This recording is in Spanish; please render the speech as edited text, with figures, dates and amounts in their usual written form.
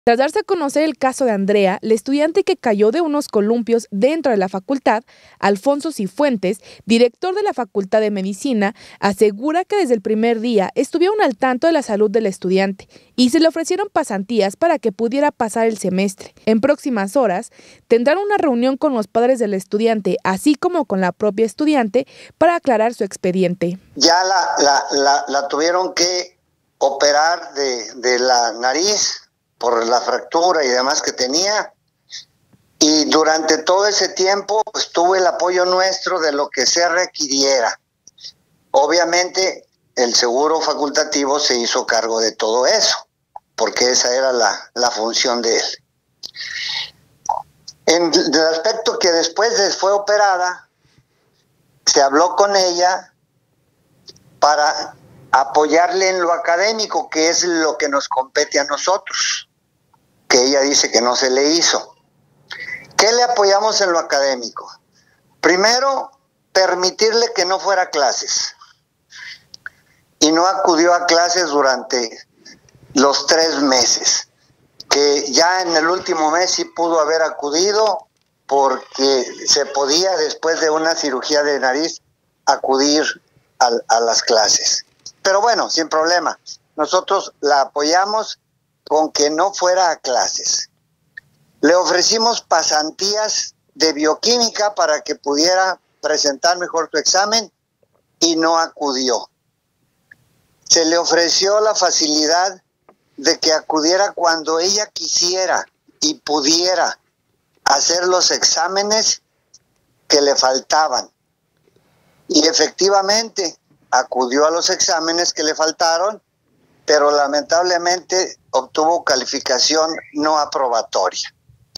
Tras darse a conocer el caso de Andrea, la estudiante que cayó de unos columpios dentro de la facultad, Alfonso Cifuentes, director de la Facultad de Medicina, asegura que desde el primer día estuvieron al tanto de la salud del estudiante y se le ofrecieron pasantías para que pudiera pasar el semestre. En próximas horas tendrán una reunión con los padres del estudiante, así como con la propia estudiante, para aclarar su expediente. Ya la tuvieron que operar de la nariz por la fractura y demás que tenía, y durante todo ese tiempo pues tuve el apoyo nuestro de lo que se requiriera. Obviamente el seguro facultativo se hizo cargo de todo eso, porque esa era la función de él. En el aspecto que después fue operada, se habló con ella para apoyarle en lo académico, que es lo que nos compete a nosotros, que ella dice que no se le hizo. ¿Qué le apoyamos en lo académico? Primero, permitirle que no fuera a clases. Y no acudió a clases durante los 3 meses. Que ya en el último mes sí pudo haber acudido, porque se podía, después de una cirugía de nariz, acudir a las clases. Pero bueno, sin problema. Nosotros la apoyamos con que no fuera a clases. Le ofrecimos pasantías de bioquímica para que pudiera presentar mejor su examen y no acudió. Se le ofreció la facilidad de que acudiera cuando ella quisiera y pudiera hacer los exámenes que le faltaban. Y efectivamente acudió a los exámenes que le faltaron, pero lamentablemente obtuvo calificación no aprobatoria.